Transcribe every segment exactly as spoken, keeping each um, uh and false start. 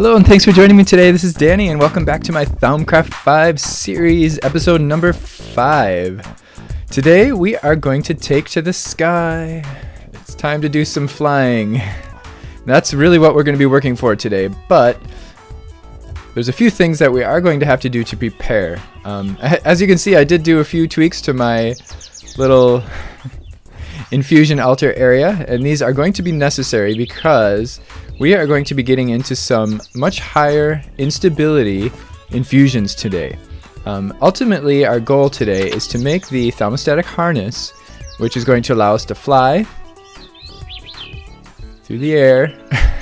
Hello and thanks for joining me today. This is Danny and welcome back to my Thaumcraft five series, episode number five. Today we are going to take to the sky. It's time to do some flying. That's really what we're going to be working for today, but there's a few things that we are going to have to do to prepare. Um, as you can see, I did do a few tweaks to my little infusion altar area, and these are going to be necessary because we are going to be getting into some much higher instability infusions today. Um, ultimately, our goal today is to make the Thaumostatic Harness, which is going to allow us to fly through the air.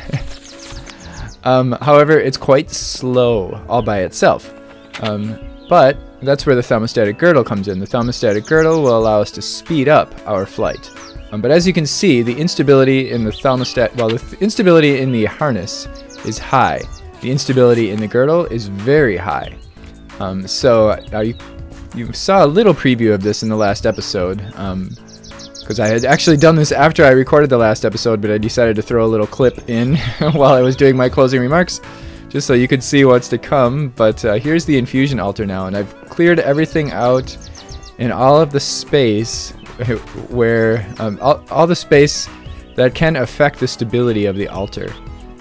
um, however, it's quite slow all by itself. Um, but that's where the Thaumostatic Girdle comes in. The Thaumostatic Girdle will allow us to speed up our flight. Um, but as you can see, the instability in the Thaumostat, well, the th instability in the harness is high. The instability in the girdle is very high. Um, so uh, you, you saw a little preview of this in the last episode, because um, I had actually done this after I recorded the last episode, but I decided to throw a little clip in while I was doing my closing remarks, just so you could see what's to come. But uh, here's the infusion altar now, and I've cleared everything out in all of the space where um, all, all the space that can affect the stability of the altar.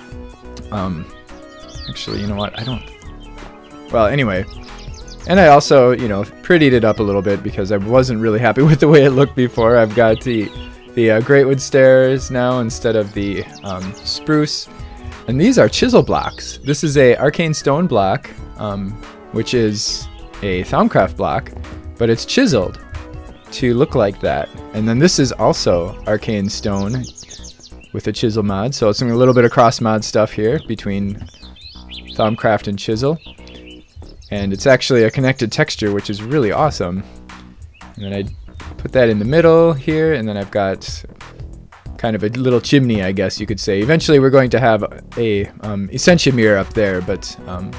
Um, actually, you know what? I don't. Well, anyway, and I also, you know, prettied it up a little bit because I wasn't really happy with the way it looked before. I've got the the uh, greatwood stairs now instead of the um, spruce, and these are chisel blocks. This is a arcane stone block, um, which is a Thaumcraft block, but it's chiseled to look like that. And then this is also arcane stone with a chisel mod, so it's a little bit of cross mod stuff here between Thaumcraft and chisel, and it's actually a connected texture, which is really awesome. And then I put that in the middle here, and then I've got kind of a little chimney, I guess you could say. Eventually we're going to have a um, Essentia mirror up there, but um,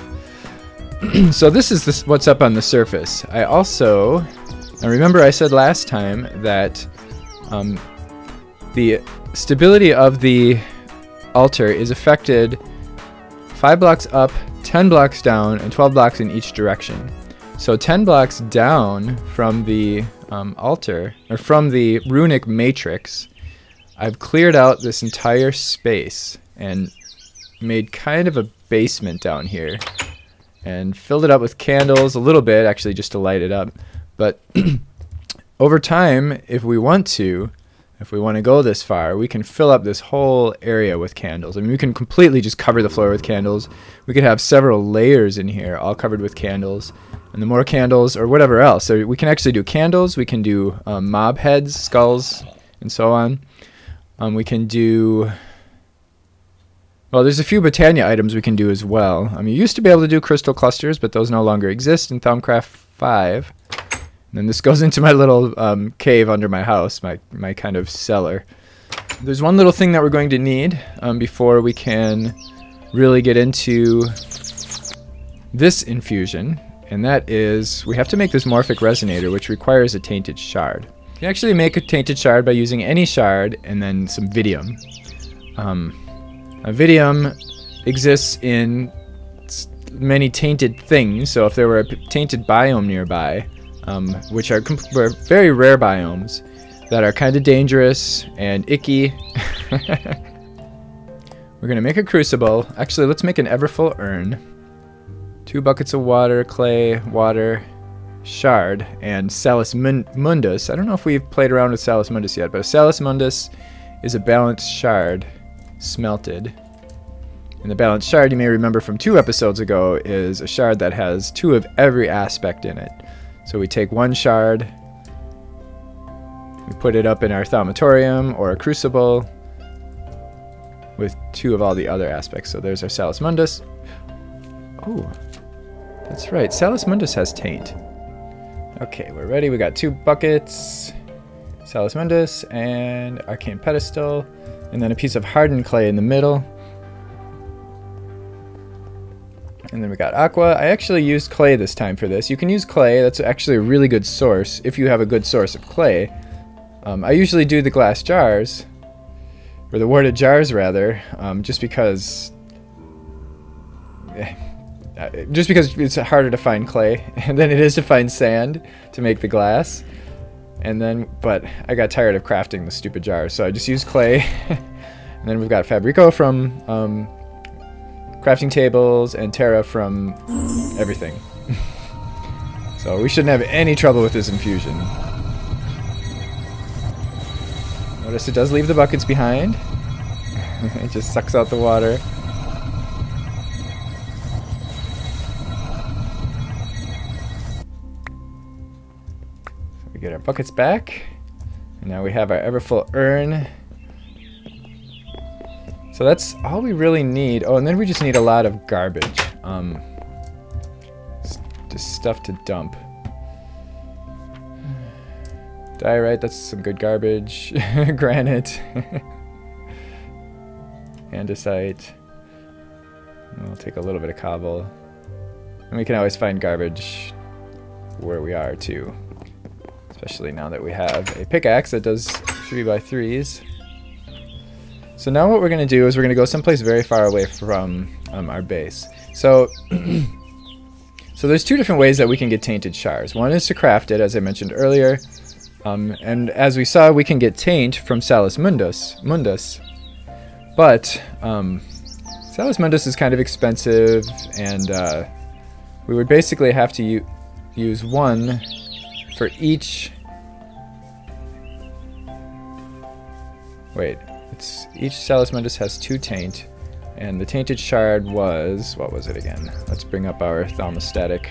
so this is this, what's up on the surface. I also Now remember I said last time that um, the stability of the altar is affected five blocks up, ten blocks down, and twelve blocks in each direction. So ten blocks down from the um, altar, or from the runic matrix, I've cleared out this entire space and made kind of a basement down here and filled it up with candles a little bit, actually just to light it up. But over time, if we want to, if we want to go this far, we can fill up this whole area with candles. I mean, we can completely just cover the floor with candles. We could have several layers in here, all covered with candles. And the more candles, or whatever else. So we can actually do candles, we can do um, mob heads, skulls, and so on. Um, we can do... Well, there's a few Botania items we can do as well. I mean, you used to be able to do crystal clusters, but those no longer exist in Thaumcraft five. And then this goes into my little um, cave under my house, my, my kind of cellar. There's one little thing that we're going to need um, before we can really get into this infusion, and that is we have to make this morphic resonator, which requires a Tainted Shard. You can actually make a Tainted Shard by using any shard and then some Vidium. Um, a Vidium exists in many tainted things, so if there were a tainted biome nearby, Um, which are comp very rare biomes that are kind of dangerous and icky. We're going to make a crucible. Actually, let's make an everfull urn. Two buckets of water, clay, water, shard, and Salus Mundus. I don't know if we've played around with Salus Mundus yet, but a Salus Mundus is a balanced shard smelted. And the balanced shard, you may remember from two episodes ago, is a shard that has two of every aspect in it. So we take one shard, we put it up in our thaumatorium or a crucible with two of all the other aspects. So there's our Salus Mundus. Oh, that's right, Salus Mundus has taint. Okay, we're ready. We got two buckets, Salus Mundus and Arcane Pedestal, and then a piece of hardened clay in the middle. And then we got aqua. I actually used clay this time for this. You can use clay. That's actually a really good source if you have a good source of clay. Um, I usually do the glass jars, or the warded jars rather, um, just because just because it's harder to find clay than it is to find sand to make the glass. And then, but I got tired of crafting the stupid jars, so I just used clay. And then we've got Fabrico from um, crafting tables and Terra from everything. So we shouldn't have any trouble with this infusion. Notice it does leave the buckets behind. It just sucks out the water. We get our buckets back, and now we have our ever full urn. So that's all we really need. Oh, and then we just need a lot of garbage. Um, just stuff to dump. Diorite, that's some good garbage. Granite. Andesite. We'll take a little bit of cobble. And we can always find garbage where we are too. Especially now that we have a pickaxe that does three by threes. So now what we're going to do is we're going to go someplace very far away from um, our base. So, so there's two different ways that we can get Tainted Shards. One is to craft it, as I mentioned earlier. Um, and as we saw, we can get Taint from Salus Mundus. Mundus. But um, Salus Mundus is kind of expensive, and uh, we would basically have to use one for each. Wait, it's each Salus Mundus has two taint, and the Tainted Shard was, what was it again? Let's bring up our Thaumostatic.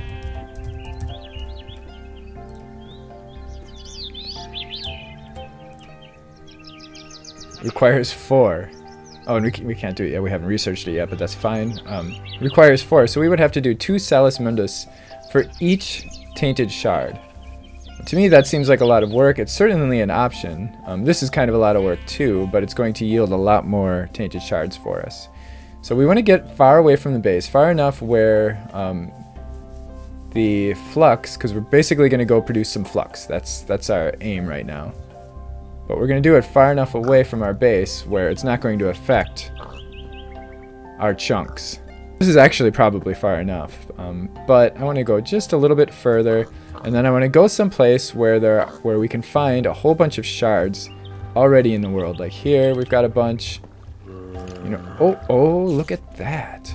Requires four. Oh, and we, we can't do it yet. We haven't researched it yet, but that's fine. Um, requires four, so we would have to do two Salus Mundus for each Tainted Shard. To me, that seems like a lot of work. It's certainly an option. Um, this is kind of a lot of work too, but it's going to yield a lot more Tainted Shards for us. So we want to get far away from the base, far enough where um, the flux, because we're basically going to go produce some flux. That's, that's our aim right now. But we're going to do it far enough away from our base where it's not going to affect our chunks. This is actually probably far enough, um, but I want to go just a little bit further, and then I want to go someplace where there, are, where we can find a whole bunch of shards already in the world. Like here, we've got a bunch. You know, oh, oh, look at that!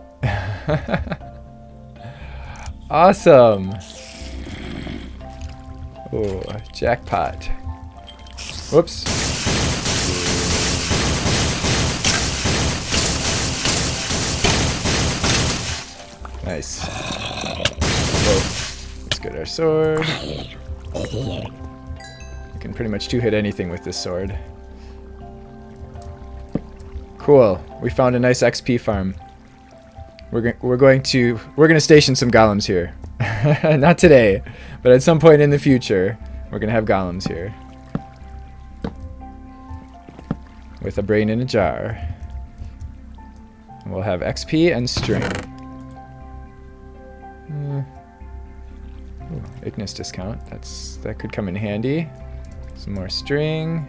Awesome! Oh, jackpot! Whoops. Nice. Whoa. Let's get our sword. You can pretty much two-hit anything with this sword. Cool. We found a nice X P farm. We're, go we're going to we're going to station some golems here. Not today, but at some point in the future, we're going to have golems here. With a brain in a jar. We'll have X P and string. Uh, ooh, Ignis discount. That's that could come in handy. Some more string.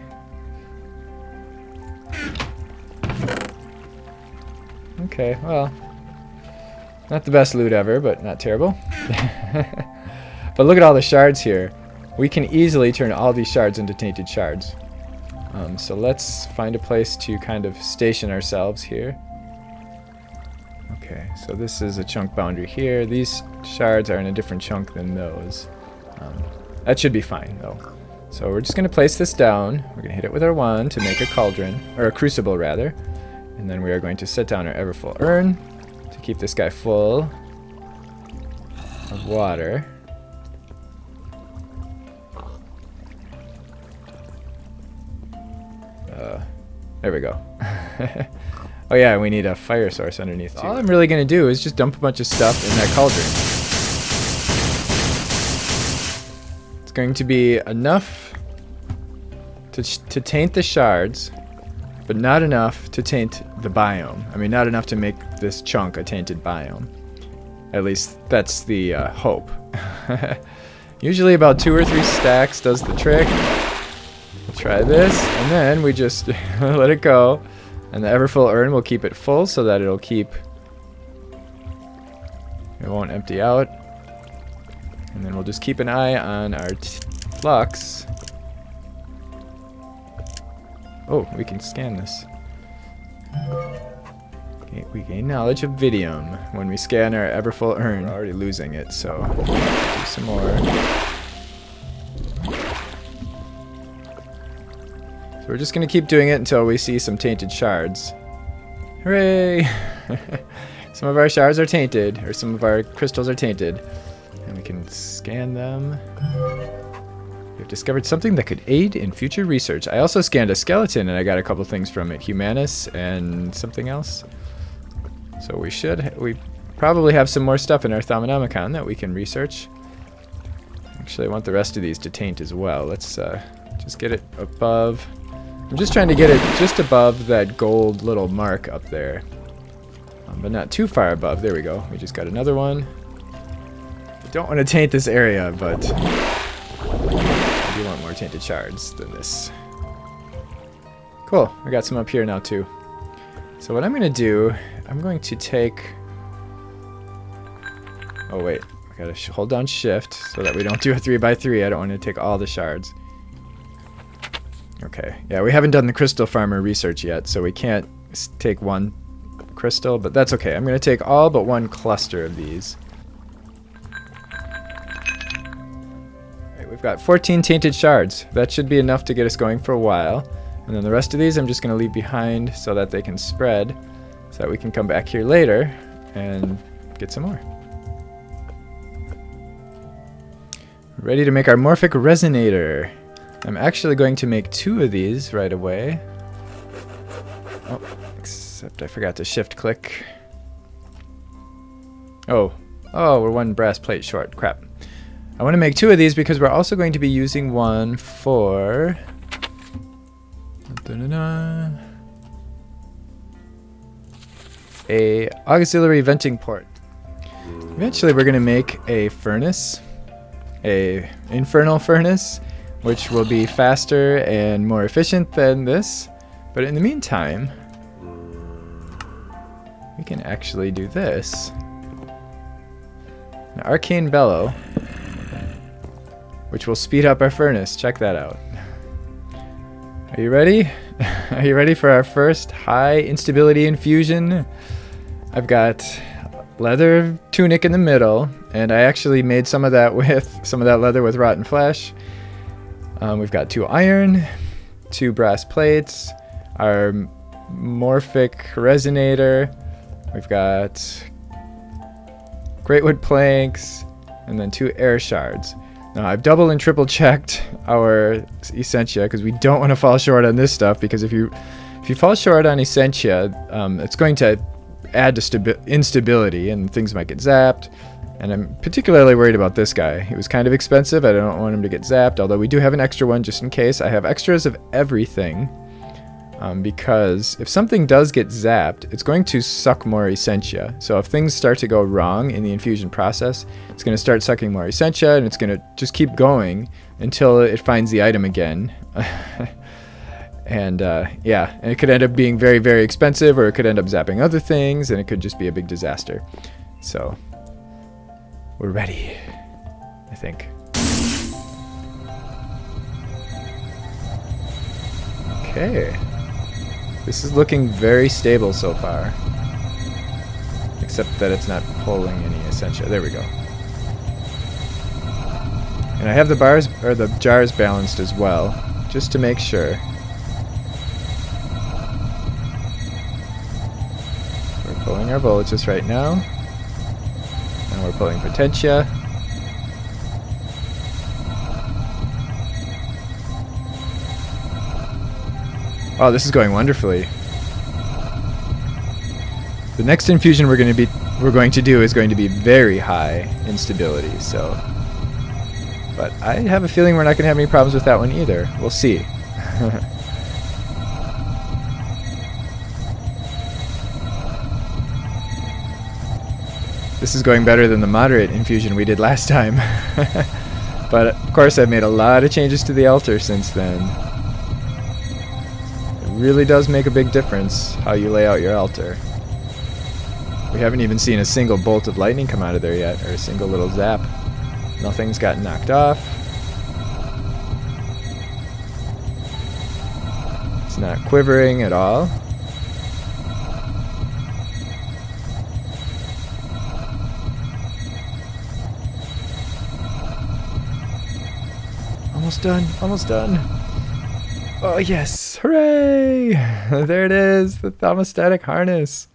Okay, well, not the best loot ever, but not terrible. But look at all the shards here. We can easily turn all these shards into Tainted Shards. Um, so let's find a place to kind of station ourselves here. Okay, so this is a chunk boundary here. These shards are in a different chunk than those. Um, that should be fine, though. So we're just going to place this down. We're going to hit it with our wand to make a cauldron, or a crucible, rather. And then we are going to set down our ever-full urn to keep this guy full of water. Uh, there we go. Oh yeah, we need a fire source underneath too. All I'm really going to do is just dump a bunch of stuff in that cauldron. It's going to be enough to, to taint the shards, but not enough to taint the biome. I mean, not enough to make this chunk a tainted biome. At least that's the uh, hope. Usually about two or three stacks does the trick. We'll try this, and then we just let it go. And the ever full urn will keep it full so that it'll keep It won't empty out. And then we'll just keep an eye on our t flux. Oh, we can scan this. Okay, we gain knowledge of Vidium when we scan our Everfull urn. We're already losing it, so do some more. So we're just going to keep doing it until we see some tainted shards. Hooray! Some of our shards are tainted, or some of our crystals are tainted. And we can scan them. We've discovered something that could aid in future research. I also scanned a skeleton and I got a couple things from it. Humanus and something else. So we should, we probably have some more stuff in our Thaumonomicon that we can research. Actually, I want the rest of these to taint as well. Let's uh, just get it above. I'm just trying to get it just above that gold little mark up there. Um, but not too far above. There we go. We just got another one. I don't want to taint this area, but I do want more tainted shards than this. Cool. I got some up here now too. So what I'm going to do, I'm going to take... Oh wait. I got to sh hold down shift so that we don't do a three by three. I don't want to take all the shards. Okay, yeah, we haven't done the crystal farmer research yet, so we can't s take one crystal, but that's okay. I'm going to take all but one cluster of these. Right, we've got fourteen tainted shards. That should be enough to get us going for a while. And then the rest of these I'm just going to leave behind so that they can spread, so that we can come back here later and get some more. Ready to make our morphic resonator. I'm actually going to make two of these right away. Oh, except I forgot to shift click. Oh, oh, we're one brass plate short. Crap. I want to make two of these because we're also going to be using one for... Da-da-da. A auxiliary venting port. Eventually we're going to make a furnace. A infernal furnace, which will be faster and more efficient than this. But in the meantime, we can actually do this. An arcane bellow, which will speed up our furnace. Check that out. Are you ready? Are you ready for our first high instability infusion? I've got leather tunic in the middle, and I actually made some of that with some of that leather with rotten flesh. Um, we've got two iron, two brass plates, our morphic resonator, we've got great wood planks, and then two air shards. Now I've double and triple checked our essentia because we don't want to fall short on this stuff, because if you if you fall short on essentia, um, it's going to add to instability and things might get zapped. And I'm particularly worried about this guy. He was kind of expensive. I don't want him to get zapped, although we do have an extra one just in case. I have extras of everything, um, because if something does get zapped, it's going to suck more essentia. So if things start to go wrong in the infusion process, it's going to start sucking more essentia, and it's going to just keep going until it finds the item again. And uh, yeah, and it could end up being very, very expensive, or it could end up zapping other things, and it could just be a big disaster. So we're ready, I think. Okay. This is looking very stable so far. Except that it's not pulling any essentia. There we go. And I have the bars, or the jars balanced as well, just to make sure. We're pulling our voltages right now. And we're pulling potentia. Oh, this is going wonderfully. The next infusion we're going to be we're going to do is going to be very high instability, so but I have a feeling we're not going to have any problems with that one either. We'll see. This is going better than the moderate infusion we did last time. But of course I've made a lot of changes to the altar since then. It really does make a big difference how you lay out your altar. We haven't even seen a single bolt of lightning come out of there yet, or a single little zap. Nothing's gotten knocked off. It's not quivering at all. Almost done, almost done. Oh yes, hooray! There it is, the Thaumostatic Harness.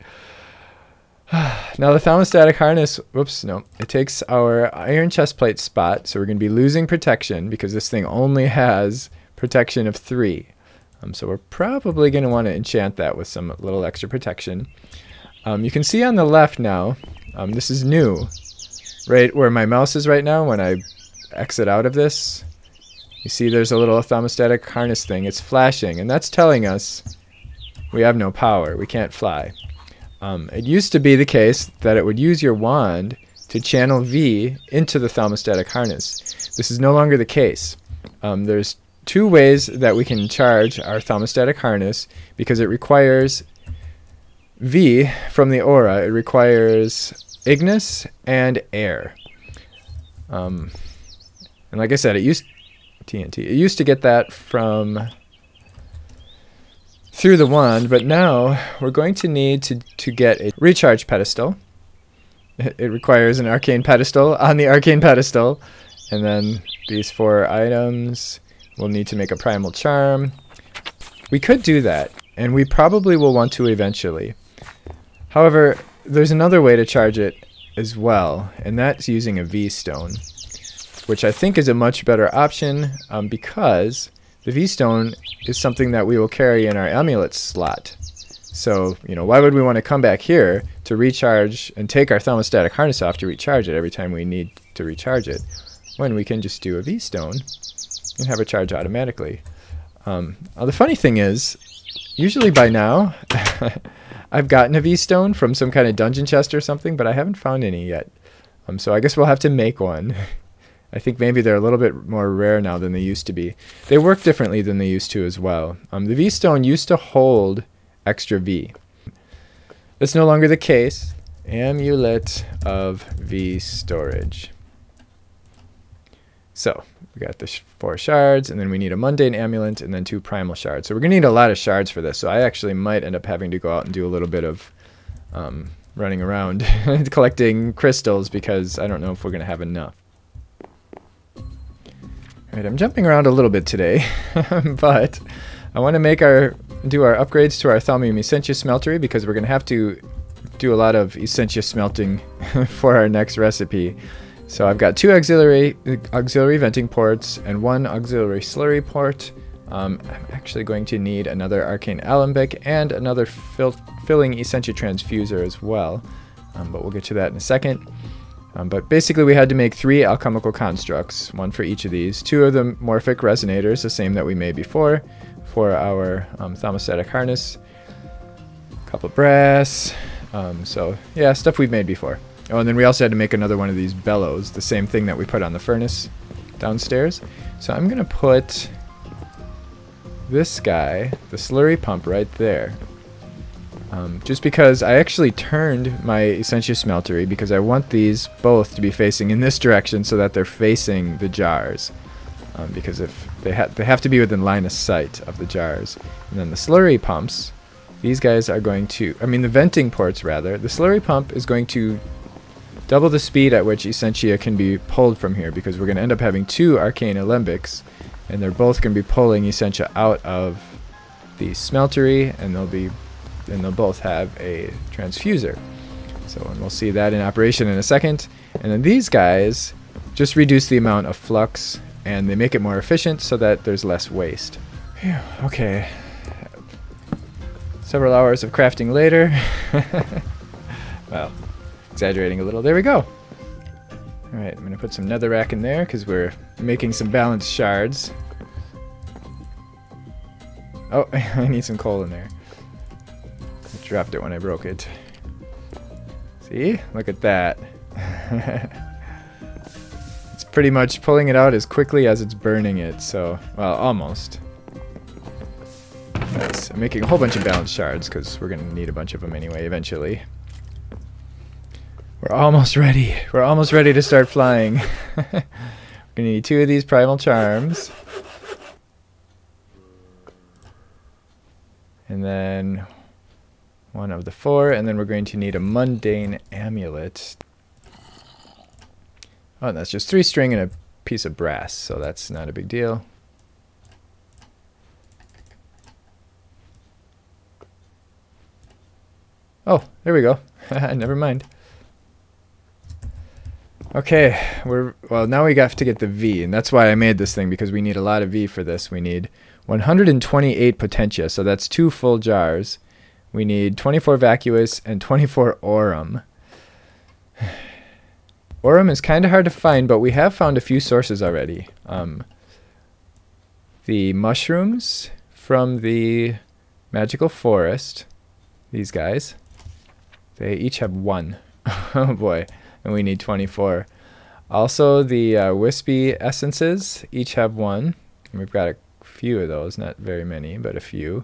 Now the Thaumostatic Harness, whoops, no, it takes our iron chestplate spot, so we're going to be losing protection because this thing only has protection of three. Um, so we're probably going to want to enchant that with some little extra protection. Um, you can see on the left now, um, this is new, right where my mouse is right now when I exit out of this. You see there's a little Thaumostatic Harness thing. It's flashing, and that's telling us we have no power. We can't fly. Um, it used to be the case that it would use your wand to channel V into the Thaumostatic Harness. This is no longer the case. Um, there's two ways that we can charge our Thaumostatic Harness because it requires V from the aura. It requires Ignis and air. Um, and like I said, it used T N T. It used to get that from through the wand, but now we're going to need to, to get a recharge pedestal. It, it requires an arcane pedestal on the arcane pedestal, and then these four items. We'll need to make a primal charm. We could do that, and we probably will want to eventually. However, there's another way to charge it as well, and that's using a V-stone, which I think is a much better option um, because the V-stone is something that we will carry in our amulet slot. So, you know, why would we want to come back here to recharge and take our Thaumostatic Harness off to recharge it every time we need to recharge it, when we can just do a V-stone and have it charge automatically. Um, uh, the funny thing is, usually by now, I've gotten a V-stone from some kind of dungeon chest or something, but I haven't found any yet. Um, so I guess we'll have to make one. I think maybe they're a little bit more rare now than they used to be. They work differently than they used to as well. Um, the V-stone used to hold extra V. That's no longer the case. Amulet of V storage. So we got the sh four shards, and then we need a mundane amulet, and then two primal shards. So we're going to need a lot of shards for this. So I actually might end up having to go out and do a little bit of um, running around collecting crystals because I don't know if we're going to have enough. Alright, I'm jumping around a little bit today, but I want to make our do our upgrades to our Thaumium Smeltery because we're going to have to do a lot of Essentia smelting for our next recipe. So I've got two auxiliary auxiliary venting ports and one auxiliary slurry port. Um, I'm actually going to need another arcane alembic and another fill filling Essentia transfuser as well, um, but we'll get to that in a second. Um, but basically we had to make three alchemical constructs, one for each of these. Two of the morphic resonators, the same that we made before, for our um, Thaumostatic Harness. A couple brass. Um, so yeah, stuff we've made before. Oh, and then we also had to make another one of these bellows, the same thing that we put on the furnace downstairs. So I'm going to put this guy, the slurry pump, right there. Um, just because I actually turned my Essentia Smeltery because I want these both to be facing in this direction so that they're facing the jars. Um, because if they, ha they have to be within line of sight of the jars. And then the slurry pumps, these guys are going to, I mean the venting ports rather, the slurry pump is going to double the speed at which Essentia can be pulled from here because we're going to end up having two arcane alembics and they're both going to be pulling Essentia out of the smeltery, and they'll be and they'll both have a transfuser. So and we'll see that in operation in a second. And then these guys just reduce the amount of flux and they make it more efficient so that there's less waste. Whew, okay. Several hours of crafting later. Well, exaggerating a little. There we go. Alright, I'm going to put some netherrack in there because we're making some balanced shards. Oh, I need some coal in there. I dropped it when I broke it. See? Look at that. It's pretty much pulling it out as quickly as it's burning it, so, well, almost. That's, I'm making a whole bunch of balanced shards because we're going to need a bunch of them anyway eventually. We're almost ready. We're almost ready to start flying. We're gonna need two of these primal charms. And then one of the four, and then we're going to need a mundane amulet. Oh, and that's just three string and a piece of brass, so that's not a big deal. Oh, there we go. Never mind. Okay, we're well now we got to get the V, and that's why I made this thing, because we need a lot of V for this. We need one hundred twenty-eight potentia, so that's two full jars. We need twenty-four vacuous and twenty-four aurum. Aurum is kind of hard to find, but we have found a few sources already. Um, the mushrooms from the magical forest, these guys, they each have one. Oh boy. And we need twenty-four. Also, the uh, wispy essences each have one. And we've got a few of those, not very many, but a few.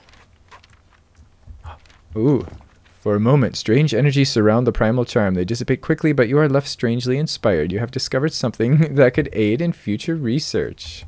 Ooh. For a moment, strange energies surround the primal charm. They dissipate quickly, but you are left strangely inspired. You have discovered something that could aid in future research.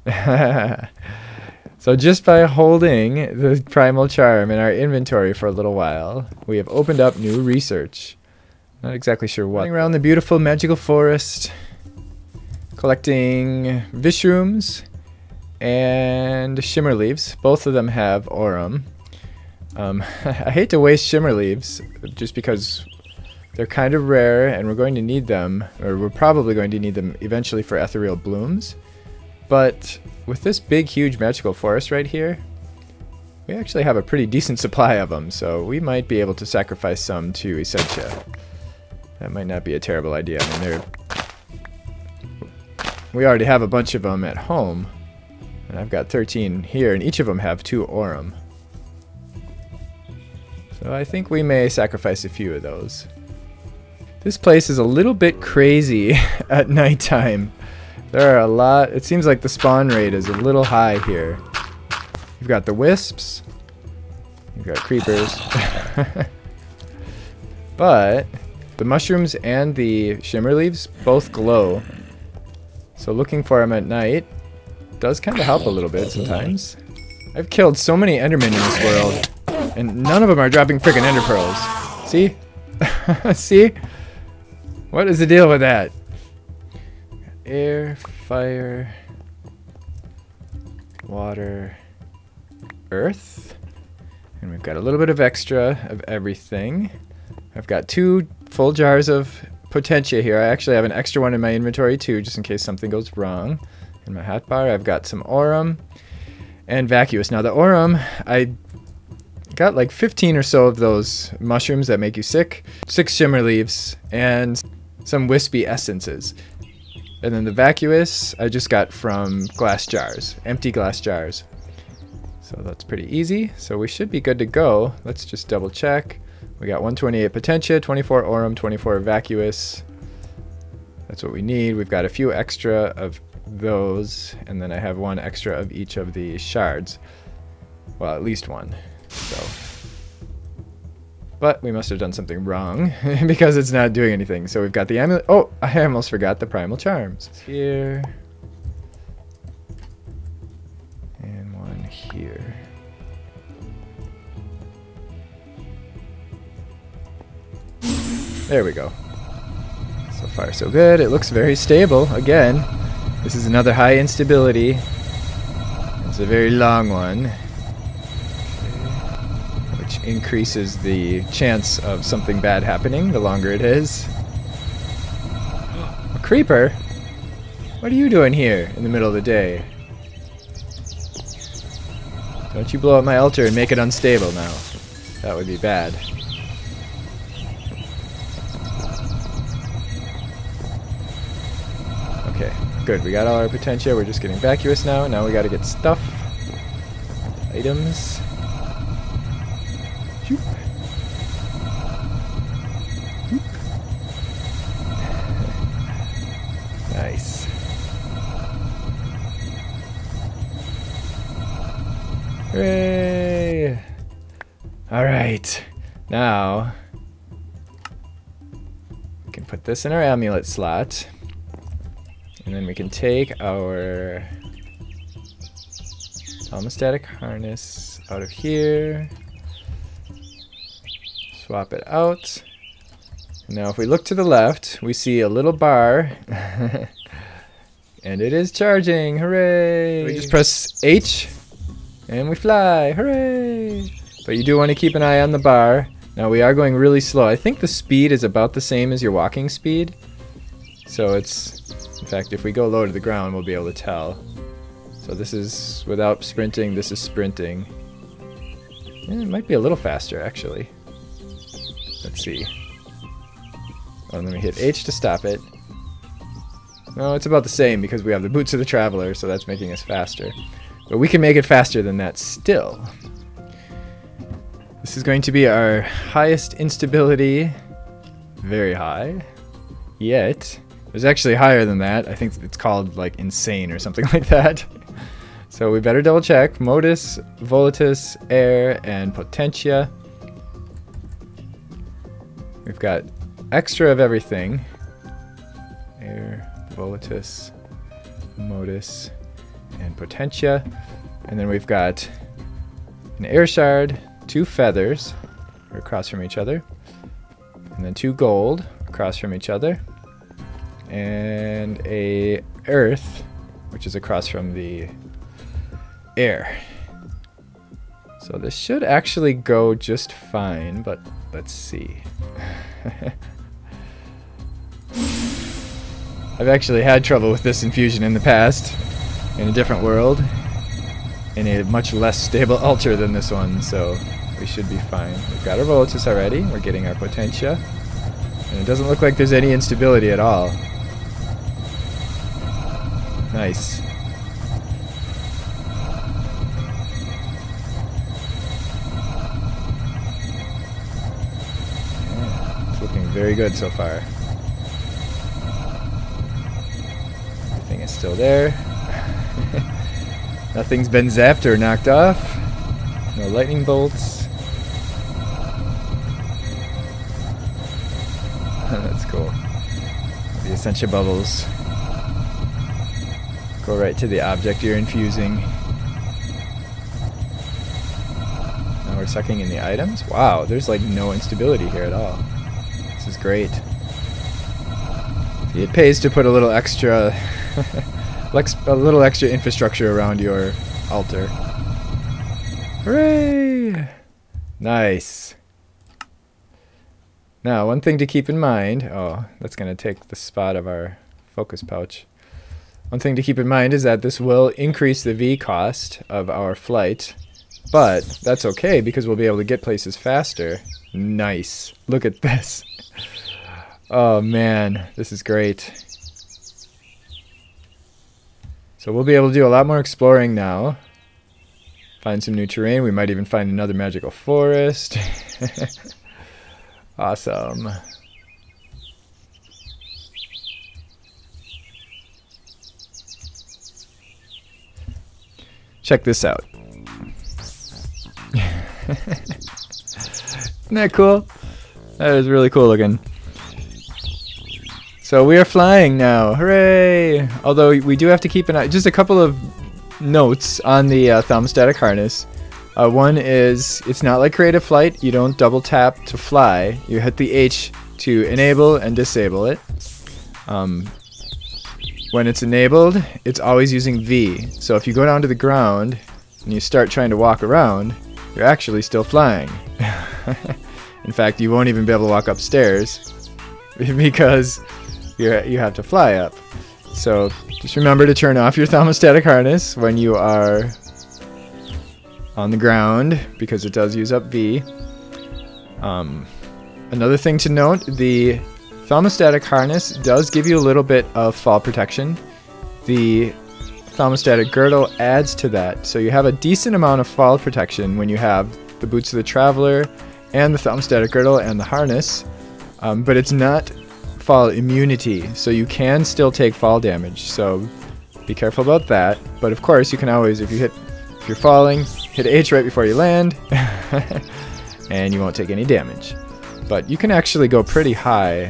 So just by holding the primal charm in our inventory for a little while, we have opened up new research. Not exactly sure what. Running around the beautiful magical forest, collecting vishrooms and shimmer leaves. Both of them have aurum. Um, I hate to waste shimmer leaves just because they're kind of rare and we're going to need them, or we're probably going to need them eventually for ethereal blooms. But with this big, huge magical forest right here, we actually have a pretty decent supply of them, so we might be able to sacrifice some to Essentia. That might not be a terrible idea. I mean, they're... we already have a bunch of them at home, and I've got thirteen here, and each of them have two aurum. So I think we may sacrifice a few of those. This place is a little bit crazy at nighttime. There are a lot. It seems like the spawn rate is a little high here. You've got the wisps. You've got creepers. But the mushrooms and the shimmer leaves both glow. So looking for them at night does kind of help a little bit sometimes. I've killed so many endermen in this world, and none of them are dropping freaking ender pearls. See? See? What is the deal with that? Air, fire, water, earth. And we've got a little bit of extra of everything. I've got two full jars of potentia here. I actually have an extra one in my inventory too, just in case something goes wrong. In my hotbar, I've got some aurum and vacuous. Now the aurum, I got like fifteen or so of those mushrooms that make you sick, six shimmer leaves, and some wispy essences. And then the vacuous, I just got from glass jars, empty glass jars. So that's pretty easy. So we should be good to go. Let's just double check. We got one twenty-eight potentia, twenty-four aurum, twenty-four vacuous. That's what we need. We've got a few extra of those, and then I have one extra of each of the shards. Well, at least one. So, but we must have done something wrong because it's not doing anything. So we've got the amulet. Oh, I almost forgot the primal charms. Here. And one here. There we go. So far so good. It looks very stable. Again, this is another high instability. It's a very long one, which increases the chance of something bad happening the longer it is. A creeper? What are you doing here in the middle of the day? Don't you blow up my altar and make it unstable now. That would be bad. Okay, good. We got all our potentia. We're just getting vacuous now. Now we got to get stuff. Items. Shoop. Shoop. Nice. Hooray! All right. Now We can put this in our amulet slot. And then we can take our Thaumostatic Harness out of here. Swap it out. Now if we look to the left, we see a little bar. And it is charging. Hooray! We just press H and we fly. Hooray! But you do want to keep an eye on the bar. Now we are going really slow. I think the speed is about the same as your walking speed. So it's, in fact, if we go low to the ground, we'll be able to tell. So this is without sprinting, this is sprinting. Yeah, it might be a little faster, actually. Let's see. Oh, let me hit H to stop it. No, it's about the same because we have the Boots of the Traveler, so that's making us faster. But we can make it faster than that still. This is going to be our highest instability. Very high. Yet, it was actually higher than that. I think it's called like insane or something like that. So we better double check. Modus, Volatus, Air, and Potentia. We've got extra of everything. Air, Volatus, Modus, and Potentia. And then we've got an Air Shard, two Feathers across from each other, and then two Gold across from each other, and a Earth, which is across from the Air. So this should actually go just fine, but let's see. I've actually had trouble with this infusion in the past, in a different world, in a much less stable altar than this one, so we should be fine. We've got our Volatus already, we're getting our Potentia, and it doesn't look like there's any instability at all. Nice. Yeah, it's looking very good so far. Everything is still there. Nothing's been zapped or knocked off. No lightning bolts. That's cool. The Essentia Bubbles go right to the object you're infusing. Now we're sucking in the items. Wow, there's like no instability here at all. This is great. See, it pays to put a little extra a little extra infrastructure around your altar. Hooray! Nice. Now, one thing to keep in mind, oh, that's going to take the spot of our focus pouch. One thing to keep in mind is that this will increase the V cost of our flight, but that's okay because we'll be able to get places faster. Nice. Look at this. Oh man, this is great. So we'll be able to do a lot more exploring now. Find some new terrain. We might even find another magical forest. Awesome. Check this out. Isn't that cool? That is really cool looking. So we are flying now. Hooray! Although we do have to keep an eye. Just a couple of notes on the uh, Thaumostatic Harness. Uh, one is, it's not like Creative Flight. You don't double tap to fly. You hit the H to enable and disable it. Um, when it's enabled, it's always using V. So if you go down to the ground and you start trying to walk around, you're actually still flying. In fact, you won't even be able to walk upstairs because you're, you have to fly up. So just remember to turn off your Thaumostatic Harness when you are on the ground because it does use up V. Um, another thing to note, the Thaumostatic Harness does give you a little bit of fall protection. The Thaumostatic Girdle adds to that, so you have a decent amount of fall protection when you have the Boots of the Traveler and the Thaumostatic Girdle and the Harness, um, but it's not fall immunity, so you can still take fall damage, so be careful about that. But of course you can always, if you hit if you're falling, hit H right before you land and you won't take any damage. But you can actually go pretty high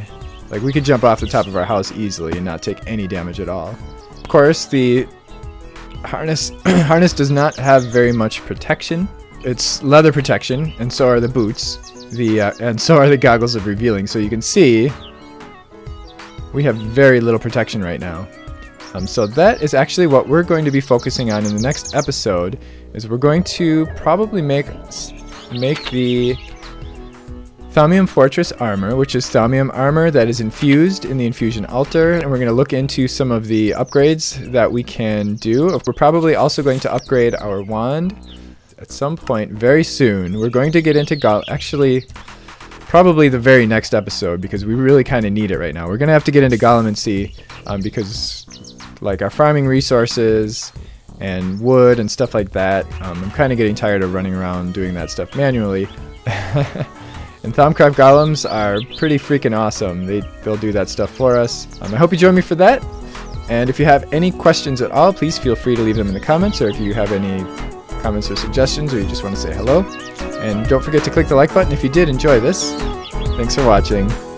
Like, we could jump off the top of our house easily and not take any damage at all. Of course, the harness harness does not have very much protection. It's leather protection, and so are the boots. The uh, and so are the goggles of revealing. So you can see we have very little protection right now. Um, so that is actually what we're going to be focusing on in the next episode. Is we're going to probably make make the Thaumium Fortress armor, which is Thaumium armor that is infused in the infusion altar, and we're going to look into some of the upgrades that we can do. We're probably also going to upgrade our wand at some point very soon. We're going to get into Gol- actually probably the very next episode, because we really kind of need it right now. We're going to have to get into Golemancy um, because like our farming resources and wood and stuff like that, um, I'm kind of getting tired of running around doing that stuff manually. And Thaumcraft golems are pretty freaking awesome. They, they'll do that stuff for us. Um, I hope you join me for that. And if you have any questions at all, please feel free to leave them in the comments, or if you have any comments or suggestions, or you just want to say hello. And don't forget to click the like button if you did enjoy this. Thanks for watching.